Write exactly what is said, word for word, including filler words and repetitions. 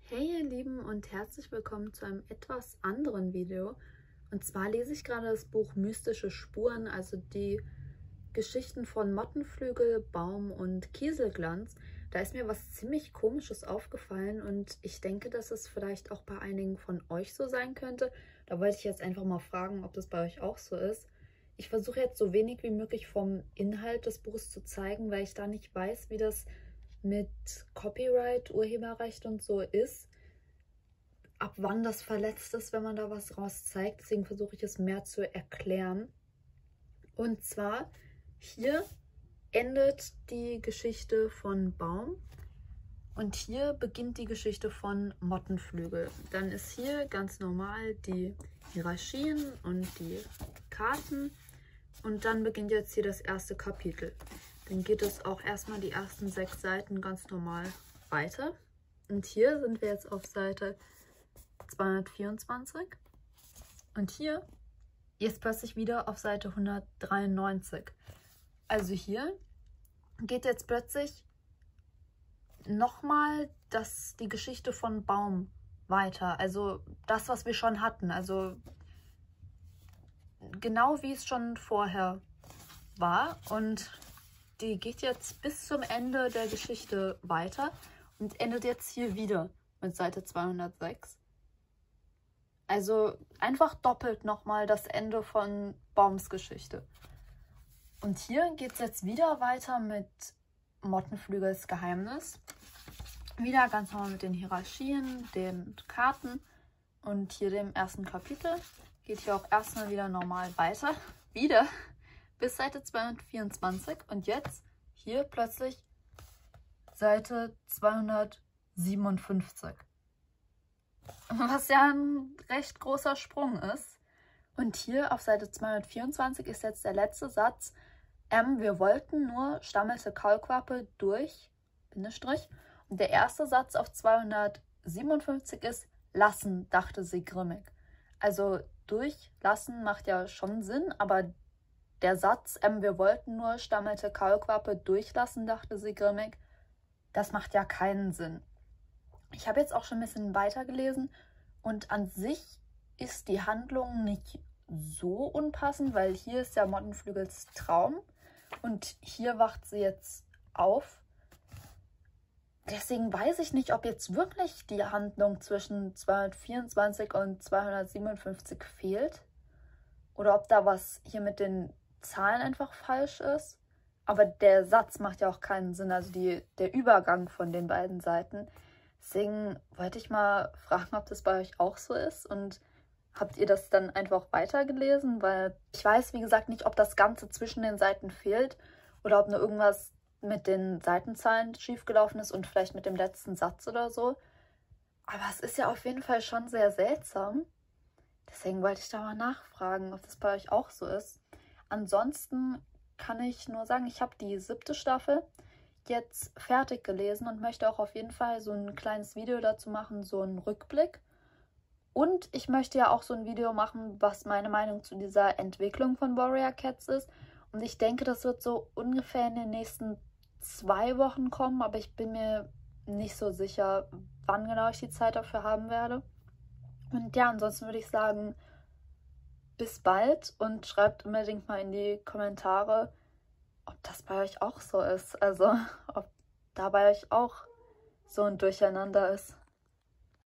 Hey ihr Lieben und herzlich willkommen zu einem etwas anderen Video. Und zwar lese ich gerade das Buch Mystische Spuren, also die Geschichten von Mottenflügel, Baum und Kieselglanz. Da ist mir was ziemlich Komisches aufgefallen und ich denke, dass es vielleicht auch bei einigen von euch so sein könnte. Da wollte ich jetzt einfach mal fragen, ob das bei euch auch so ist. Ich versuche jetzt so wenig wie möglich vom Inhalt des Buches zu zeigen, weil ich da nicht weiß, wie das mit Copyright, Urheberrecht und so ist, ab wann das verletzt ist, wenn man da was raus zeigt. Deswegen versuche ich es mehr zu erklären. Und zwar hier endet die Geschichte von Baum und hier beginnt die Geschichte von Mottenflügel. Dann ist hier ganz normal die Hierarchien und die Karten und dann beginnt jetzt hier das erste Kapitel. Dann geht es auch erstmal die ersten sechs Seiten ganz normal weiter. Und hier sind wir jetzt auf Seite zweihundertvierundzwanzig. Und hier jetzt plötzlich wieder auf Seite hundertdreiundneunzig. Also hier geht jetzt plötzlich nochmal das, die Geschichte von Baum weiter. Also das, was wir schon hatten. Also genau wie es schon vorher war. Und die geht jetzt bis zum Ende der Geschichte weiter und endet jetzt hier wieder mit Seite zweihundertsechs. Also einfach doppelt nochmal das Ende von Baums Geschichte. Und hier geht es jetzt wieder weiter mit Mottenflügels Geheimnis. Wieder ganz normal mit den Hierarchien, den Karten und hier dem ersten Kapitel. Geht hier auch erstmal wieder normal weiter. Wieder bis Seite zweihundertvierundzwanzig und jetzt hier plötzlich Seite zweihundertsiebenundfünfzig. Was ja ein recht großer Sprung ist. Und hier auf Seite zweihundertvierundzwanzig ist jetzt der letzte Satz. Ähm, wir wollten nur, stammelte Kaulquappe durch, Bindestrich. Und der erste Satz auf zweihundertsiebenundfünfzig ist, lassen, dachte sie grimmig. Also durchlassen macht ja schon Sinn, aber der Satz, ähm, wir wollten nur, stammelte Kaulquappe, durchlassen, dachte sie grimmig, das macht ja keinen Sinn. Ich habe jetzt auch schon ein bisschen weiter gelesen und an sich ist die Handlung nicht so unpassend, weil hier ist ja Mottenflügels Traum und hier wacht sie jetzt auf. Deswegen weiß ich nicht, ob jetzt wirklich die Handlung zwischen zweihundertvierundzwanzig und zweihundertsiebenundfünfzig fehlt oder ob da was hier mit den Zahlen einfach falsch ist. Aber der Satz macht ja auch keinen Sinn, also die, der Übergang von den beiden Seiten. Deswegen wollte ich mal fragen, ob das bei euch auch so ist und habt ihr das dann einfach weitergelesen? Weil ich weiß, wie gesagt, nicht, ob das Ganze zwischen den Seiten fehlt oder ob nur irgendwas mit den Seitenzahlen schiefgelaufen ist und vielleicht mit dem letzten Satz oder so. Aber es ist ja auf jeden Fall schon sehr seltsam. Deswegen wollte ich da mal nachfragen, ob das bei euch auch so ist. Ansonsten kann ich nur sagen, ich habe die siebte Staffel jetzt fertig gelesen und möchte auch auf jeden Fall so ein kleines Video dazu machen, so einen Rückblick. Und ich möchte ja auch so ein Video machen, was meine Meinung zu dieser Entwicklung von Warrior Cats ist. Und ich denke, das wird so ungefähr in den nächsten zwei Wochen kommen, aber ich bin mir nicht so sicher, wann genau ich die Zeit dafür haben werde. Und ja, ansonsten würde ich sagen, bis bald und schreibt unbedingt mal in die Kommentare, ob das bei euch auch so ist. Also, ob da bei euch auch so ein Durcheinander ist.